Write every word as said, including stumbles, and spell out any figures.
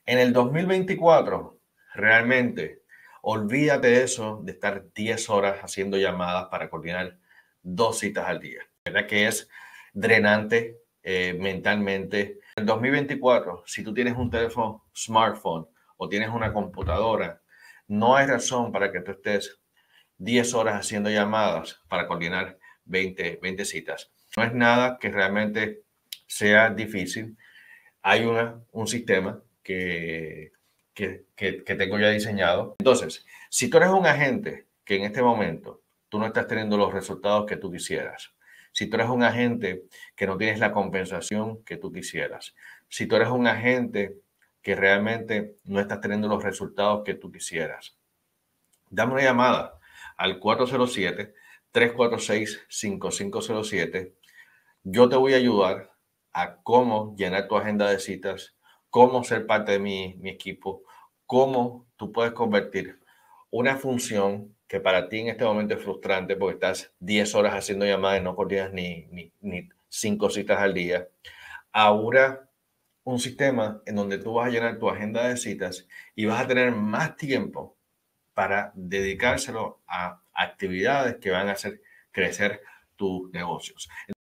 En el dos mil veinticuatro, realmente, olvídate de eso, de estar diez horas haciendo llamadas para coordinar dos citas al día. ¿Verdad que es drenante eh, mentalmente? En el dos mil veinticuatro, si tú tienes un teléfono smartphone o tienes una computadora, no hay razón para que tú estés diez horas haciendo llamadas para coordinar veinte, veinte citas. No es nada que realmente sea difícil. Hay una, un sistema que, que, que, que tengo ya diseñado. Entonces, si tú eres un agente que en este momento tú no estás teniendo los resultados que tú quisieras, si tú eres un agente que no tienes la compensación que tú quisieras, si tú eres un agente que realmente no estás teniendo los resultados que tú quisieras, dame una llamada al cuatro cero siete, tres cuatro seis, cinco cinco cero siete. Yo te voy a ayudar a cómo llenar tu agenda de citas, cómo ser parte de mi, mi equipo, cómo tú puedes convertir una función que para ti en este momento es frustrante porque estás diez horas haciendo llamadas y no coordinas ni, ni, ni cinco citas al día. Ahora un sistema en donde tú vas a llenar tu agenda de citas y vas a tener más tiempo para dedicárselo a actividades que van a hacer crecer tus negocios.